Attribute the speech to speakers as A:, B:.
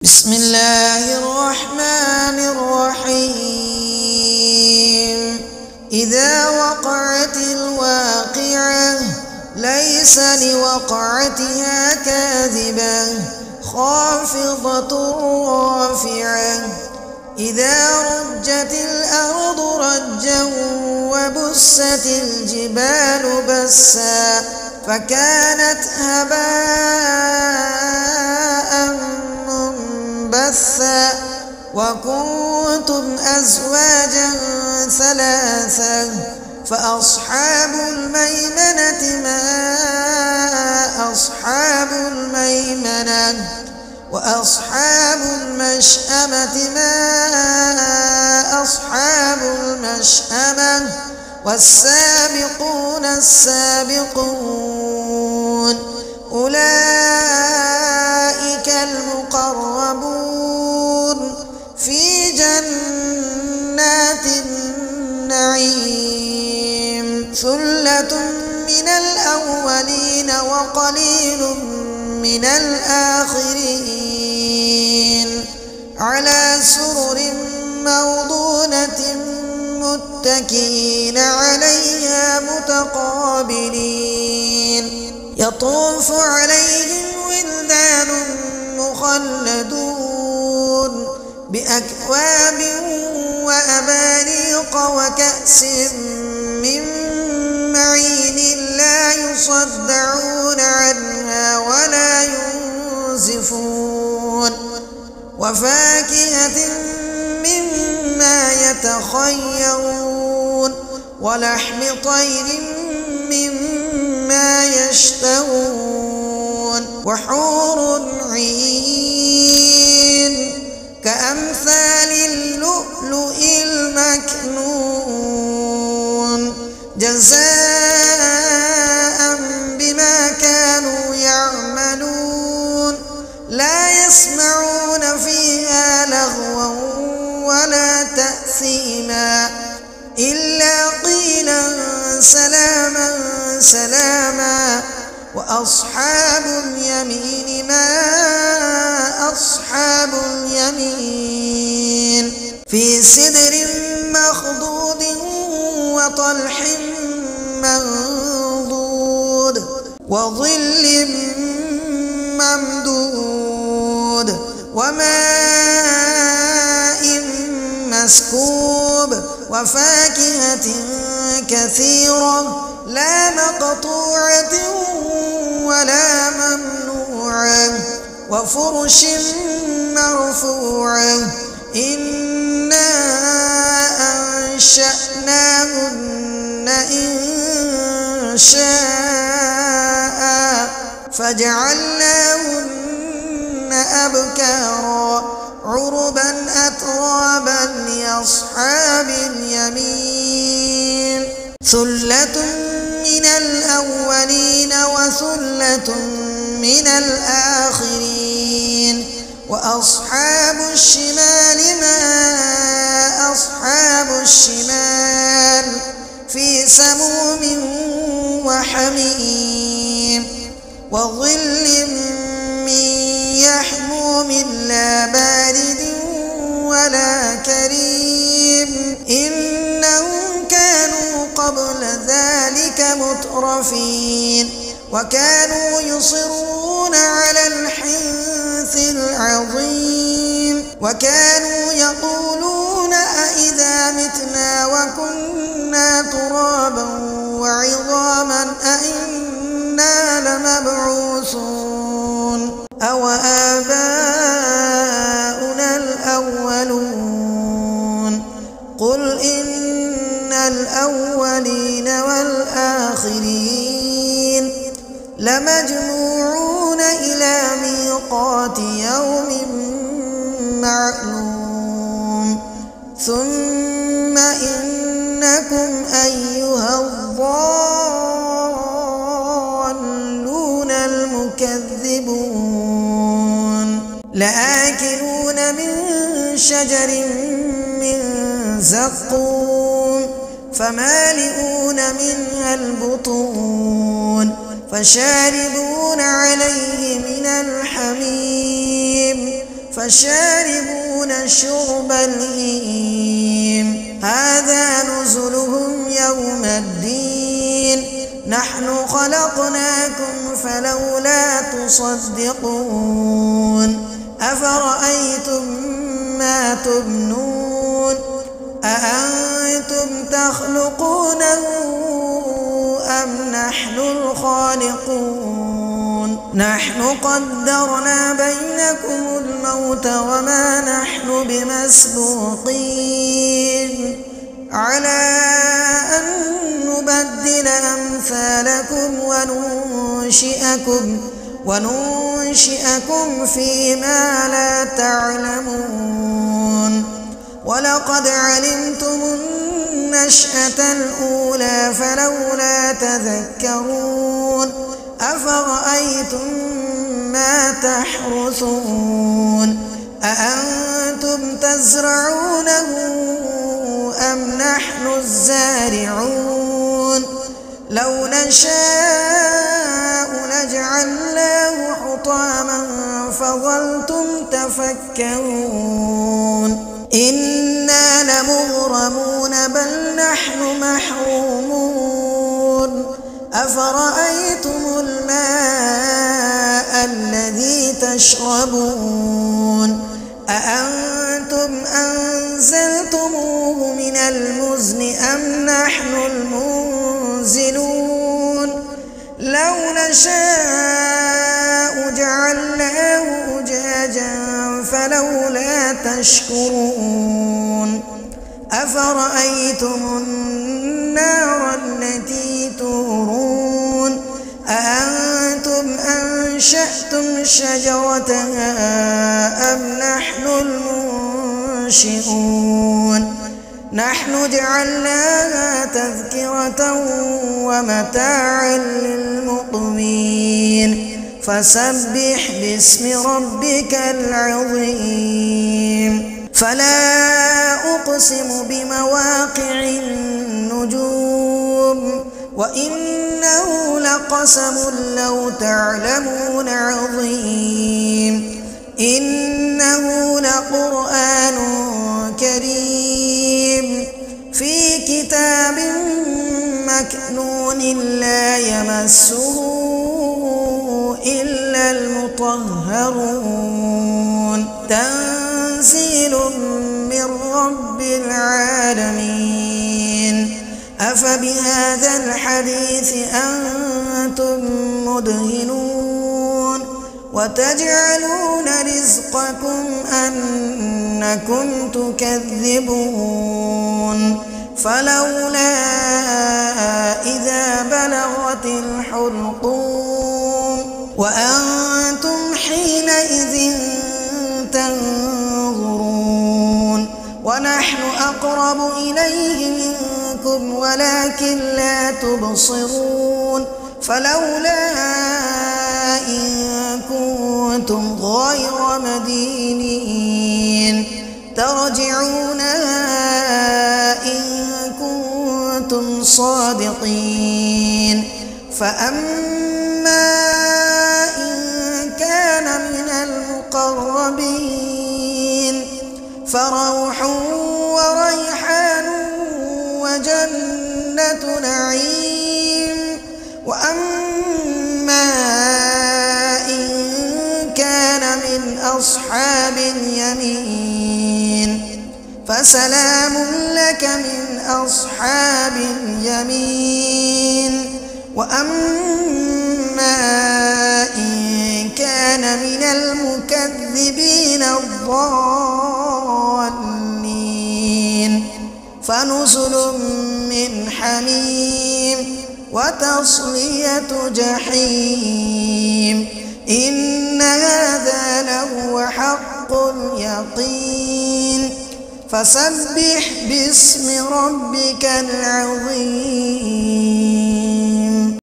A: بسم الله الرحمن الرحيم إذا وقعت الواقعة ليس لوقعتها كاذبة خافضة رافعة إذا رجت الأرض رجا وبست الجبال بسا فكانت هباء منبثا وكنتم أزواجا ثلاثا فأصحاب الميمنة ما أصحاب الميمنة وأصحاب المشأمة ما أصحاب المشأمة والسابقون السابقون أولئك المقربون في جنات النعيم ثلة من الأولين وقليل من الآخرين على سرر موضونة متكئين عليها متقابلين يطوف عليهم ولدان مخلدون بأكواب وأباريق وكأس من معين لا يصدعون عنها ولا ينزفون وفاكهة مما يتخيرون ولحم طير مما يشتهون وحور عين كأمثال اللؤلؤ المكنون جزاء بما كانوا يعملون لا يسمعون فيها لغوا ولا تأثيما إلا قيلا سلاما سلاما وأصحاب اليمين ما أصحاب اليمين في سدر مخضود وطلح منضود وظل ممدود وماء مسكوب وفاكهة كثيرة لا مقطوعة ولا ممنوعة وفرش مرفوعة إنا أنشأناهن إنشاء فجعلناهن أبكارا عربا أترابا لأصحاب اليمين ثلة من الأولين وثلة من الآخرين وأصحاب الشمال ما أصحاب الشمال في سموم وحميم وظل من يحموم لا بارد ولا كريم إنهم كانوا قبل ذلك مترفين وكانوا يصرون على الحنث العظيم وكانوا يقولون أئذا متنا وكنا ترابا وعظاما أئنا لمبعوثون أو آباؤنا الأولون قل إن الأولين والآخرين لمجموعون إلى ميقات يوم معلوم ثم إنكم أيها الضالون المكذبون لآكلون من شجر من زقوم فمالئون منها البطون فشاربون عليه من الحميم فشاربون شرب الهيم هذا نزلهم يوم الدين نحن خلقناكم فلولا تصدقون أفرأيتم ما تمنون أأنتم تخلقونه أم نحن الخالقون نحن قدرنا بينكم الموت وما نحن بمسبوقين على أن نبدل أمثالكم وننشئكم فيما لا تعلمون ولقد علمتم النشأة الأولى فلولا تذكرون أفرأيتم ما تحرثون أأنتم تزرعونه أم نحن الزارعون لو نشاء لجعلناه حطاما فظلتم تفكرون إنا لمغرمون بل نحن محرومون أفرأيتم الماء الذي تشربون أأنتم أنزلتموه من المزن أم نحن المنزلون لو نشاء جعلناه أجاجا فلولا تشكرون أفرأيتم النار التي تورون أأنتم أنشأتم شجرتها أم نحن المنشئون نحن جعلناها تذكرة ومتاعا للمقوين فسبح باسم ربك العظيم فلا أقسم بمواقع النجوم وإنه لقسم لو تعلمون عظيم إنه لقرآن كريم في كتاب مكنون لا يمسه إلا المطهرون تنزيل من رب العالمين أفبهذا الحديث أنتم مدهنون وتجعلون رزقكم أنكم تكذبون فلولا إذا بلغت الحلقوم وأنتم حينئذ تنظرون ونحن أقرب إليه منكم ولكن لا تبصرون فلولا إن كنتم غير مدينين ترجعونها إن كنتم صادقين فأما إن كان من المقربين فروح وريحان وجنة نعيم وأما إن كان من أصحاب اليمين فسلام لك من أصحاب اليمين وأما إن كان من المكذبين الضالين فنزل من حميم وتصلية جحيم إن هذا لهو حق اليقين فسبح باسم ربك العظيم.